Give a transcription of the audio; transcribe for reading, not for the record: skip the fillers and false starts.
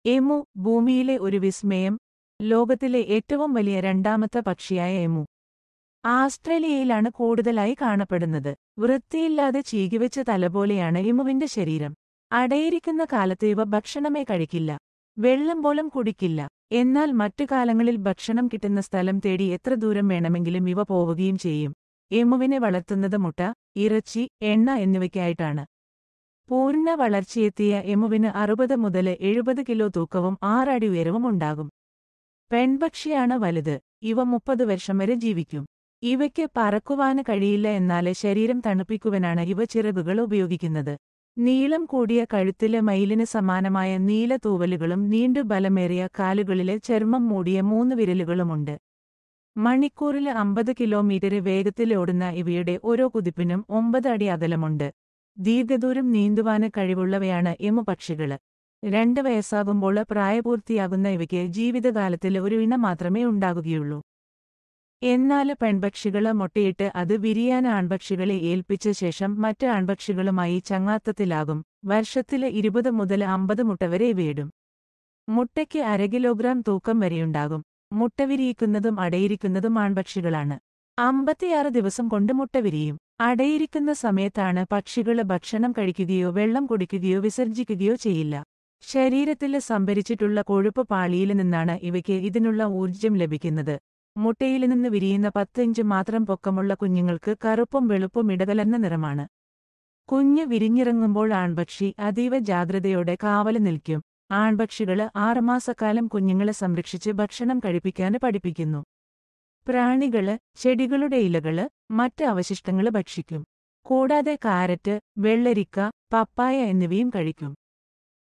Emu, ഭൂമിയിലെ ഒരു വിസ്മയം. ലോകത്തിലെ ഏറ്റവും വലിയ രണ്ടാമത്തെ പക്ഷിയായ എമു ആസ്ട്രേലിയയിലാണ് കൂടുതലായി കാണപ്പെടുന്നത്. വൃത്തിയില്ലാതെ ചീകിവെച്ച തലപോലെയാണ് എമുവിന്റെ ശരീരം. അടയിരിക്കുന്ന കാലത്ത് ഇവ ഭക്ഷണമേ കഴിക്കില്ല. വെള്ളം പോലും കുടിക്കില്ല. എന്നാൽ മറ്റു കാലങ്ങളിൽ ഭക്ഷണം കിട്ടുന്ന സ്ഥലം തേടി എത്ര ദൂരം വേണമെങ്കിലും ഇവ പോവുകയും ചെയ്യും. എമുവിനെ വളർത്തുന്നത് മുട്ട, ഇറച്ചി, എണ്ണ എന്നിവയ്ക്കായിട്ടാണ്. പൂർണ്ണ വളർച്ചയെത്തിയ എമുവിന് 60 മുതൽ 70 കിലോ തൂക്കവും 6 അടി ഉയരവും ഉണ്ടാകും. പെൺപക്ഷിയാണ് വലുത്. ഇവ 30 വർഷം വരെ ജീവിക്കും. ഇവയ്ക്ക് പറക്കുവാന് കഴിയില്ല, എന്നാല് ശരീരം തണുപ്പിക്കുവാനാണ് ഇവ ചിറകുകൾ ഉപയോഗിക്കുന്നത്. നീളം കൂടിയ കഴുത്തിലെ മയിലിന് സമാനമായ നീല തൂവലുകളും നീണ്ടു ബലമേറിയ കാലുകളിലെ ചർമ്മം മൂടിയ 3 വിരലുകളുമുണ്ട്. മണിക്കൂറിൽ 50 കിലോമീറ്റർ വേഗത്തിലോടുന്ന ഇവയുടെ ഓരോ കുതിപ്പിനും 9 അടി അകലമുണ്ട്. ദീർഘദൂരം നീന്തുവാന് കഴിവുള്ളവയാണ് എമു പക്ഷികള്. 2 വയസ്സാകുമ്പോൾ പ്രായപൂർത്തിയാകുന്ന ഇവയ്ക്ക് ജീവിതകാലത്തിൽ ഒരു ഇണ മാത്രമേ ഉണ്ടാകുകയുള്ളൂ. എന്നാല് പെൺപക്ഷികള് മുട്ടയിട്ട് അത് വിരിയാൻ ആൺപക്ഷികളെ ഏൽപ്പിച്ച ശേഷം മറ്റ് ആൺപക്ഷികളുമായി ചങ്ങാത്തത്തിലാകും. വർഷത്തില് 20 മുതൽ 50 മുട്ട വരെ ഇവയിടും. മുട്ടയ്ക്ക് 1/2 കിലോഗ്രാം തൂക്കം വരെയുണ്ടാകും. മുട്ട വിരിയിക്കുന്നതും അടയിരിക്കുന്നതും ആൺപക്ഷികളാണ്. 56 ദിവസം കൊണ്ട് മുട്ട വിരിയും. അടയിരിക്കുന്ന സമയത്താണ് പക്ഷികള് ഭക്ഷണം കഴിക്കുകയോ വെള്ളം കുടിക്കുകയോ വിസർജിക്കുകയോ ചെയ്യില്ല. ശരീരത്തില് സംഭരിച്ചിട്ടുള്ള കൊഴുപ്പ് പാളിയില് നിന്നാണ് ഇവയ്ക്ക് ഇതിനുള്ള ഊർജ്ജം ലഭിക്കുന്നത്. മുട്ടയില് നിന്ന് വിരിയുന്ന 10 ഇഞ്ച് മാത്രം പൊക്കമുള്ള കുഞ്ഞുങ്ങൾക്ക് കറുപ്പും വെളുപ്പും ഇടകലർന്ന നിറമാണ്. കുഞ്ഞ് വിരിഞ്ഞിറങ്ങുമ്പോൾ ആൺപക്ഷി അതീവ ജാഗ്രതയോടെ കാവല് നിൽക്കും. ആൺപക്ഷികള് 6 മാസക്കാലം കുഞ്ഞുങ്ങളെ സംരക്ഷിച്ച് ഭക്ഷണം കഴിപ്പിക്കാന് പഠിപ്പിക്കുന്നു. പ്രാണികള് ചെടികളുടെ ഇലകള്, മറ്റ് അവശിഷ്ടങ്ങള് ഭക്ഷിക്കും. കൂടാതെ കാരറ്റ്, വെള്ളരിക്ക, പപ്പായ എന്നിവയും കഴിക്കും.